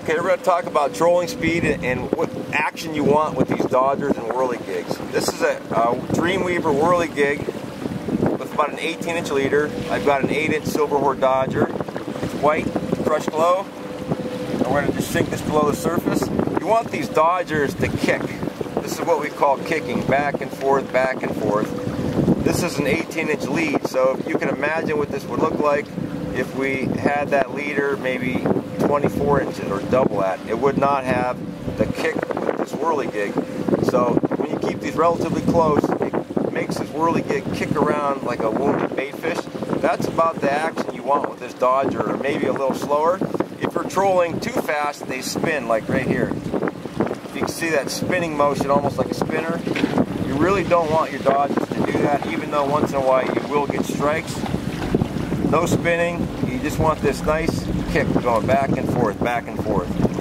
Okay, we're going to talk about trolling speed and what action you want with these Dodgers and Whirly gigs. This is a Dreamweaver Whirly gig with about an 18-inch leader. I've got an 8-inch Silverhorn Dodger. It's white, crushed low. And we're going to just sink this below the surface. You want these Dodgers to kick. This is what we call kicking, back and forth, back and forth. This is an 18-inch lead, so if you can imagine what this would look like if we had that leader maybe 24 inches or double that. It would not have the kick with this Whirly gig. So when you keep these relatively close, it makes this Whirly gig kick around like a wounded baitfish. That's about the action you want with this Dodger, or maybe a little slower. If you're trolling too fast, they spin, like right here. You can see that spinning motion, almost like a spinner. You really don't want your Dodgers to do that, even though once in a while you will get strikes. No spinning, you just want this nice kick going back and forth, back and forth.